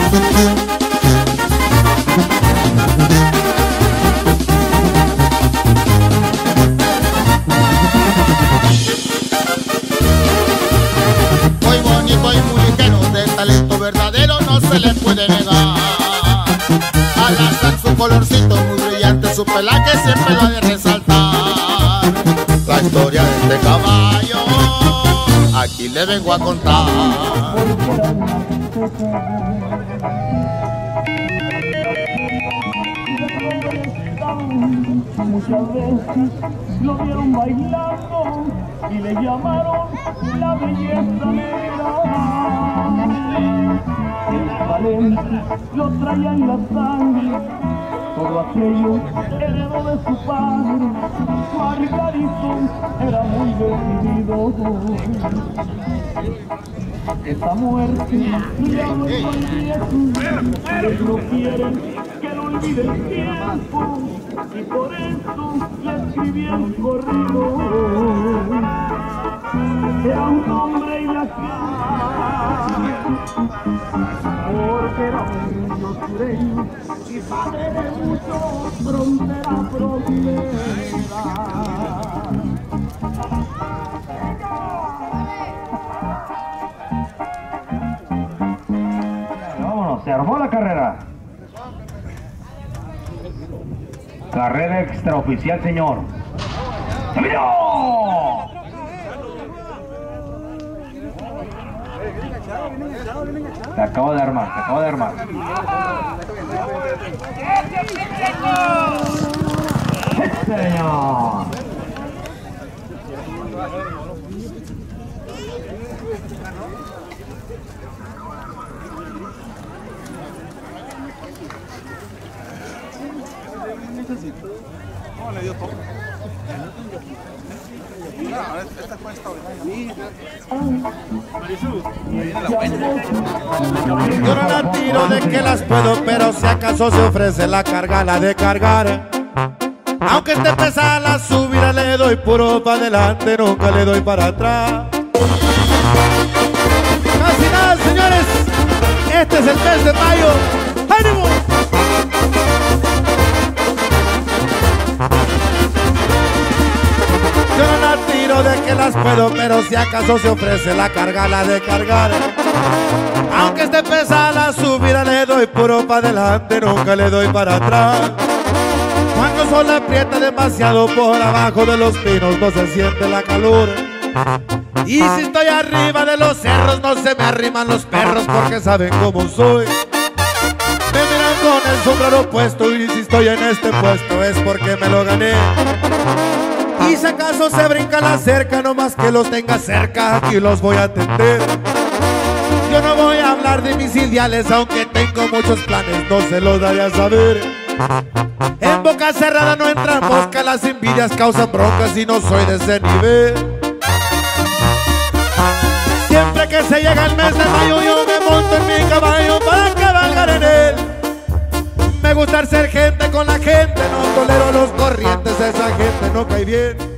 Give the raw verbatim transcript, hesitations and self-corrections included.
Muy bonito y muy ligero, de talento verdadero no se le puede negar. Al azar su colorcito muy brillante, su pelaje siempre lo ha de resaltar. La historia de este caballo aquí le vengo a contar. Muchas veces lo vieron bailando y le llamaron la belleza negra. El talento lo traía en la sangre, todo aquello heredó de su padre. Margarito era muy decidido. Esta muerte le ha vuelto al viejo, ellos no quieren que lo olvide el tiempo, y por eso le escribí el corrido. Era un hombre y la cara, porque era un niño sureño y padre de muchos, frontera frontera. Vámonos, se armó la carrera. Carrera extraoficial, señor. ¡Camino! Se acaba de armar, se acaba de armar. ¡Sí, señor! No, le dio todo. Esta cuesta Yo no la tiro de que las puedo, pero si acaso se ofrece la carga, la de cargar. Aunque esté pesada la subida, le doy puro para adelante, nunca le doy para atrás. Casi nada, señores. Este es el mes de mayo. ¡Ánimo! Yo no la tiro de que las puedo, pero si acaso se ofrece la carga, la de cargar. Aunque esté pesada la subida, le doy puro para adelante, nunca le doy para atrás. Cuando el sol aprieta demasiado por abajo de los pinos, no se siente la calor. Y si estoy arriba de los cerros, no se me arriman los perros porque saben cómo soy. Me miran con el sombrero puesto y si estoy en este puesto es porque me lo gané. Y si acaso se brinca la cerca, no más que los tenga cerca, aquí los voy a atender. Yo no voy a hablar de mis ideales, aunque tengo muchos planes, no se los daré a saber. En boca cerrada no entra mosca, las envidias causan broncas y no soy de ese nivel. Siempre que se llega el mes de mayo, yo me monto en mi caballo para cabalgar en él. Me gusta ser gente con la gente, no tolero los corrientes, esa gente no cae bien.